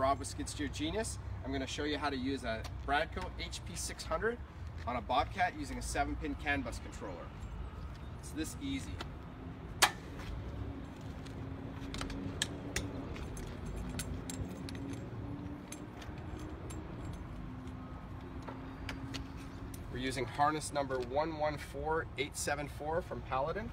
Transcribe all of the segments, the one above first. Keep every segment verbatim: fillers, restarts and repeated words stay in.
job with Skid Steer Genius. I'm going to show you how to use a Bradco H P six hundred on a Bobcat using a seven pin CAN bus controller. It's this easy. We're using harness number one one four eight seven four from Paladin.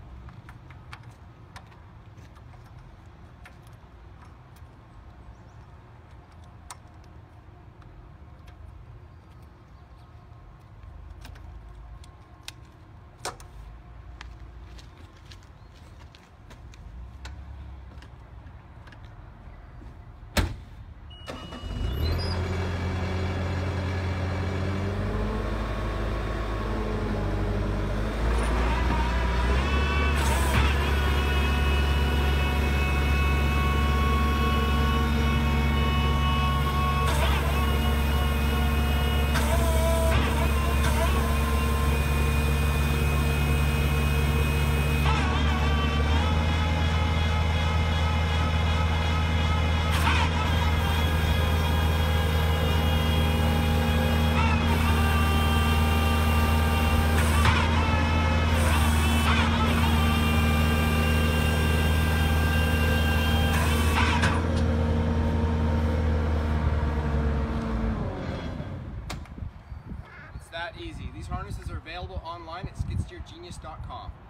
That easy. These harnesses are available online at skid steer genius dot com.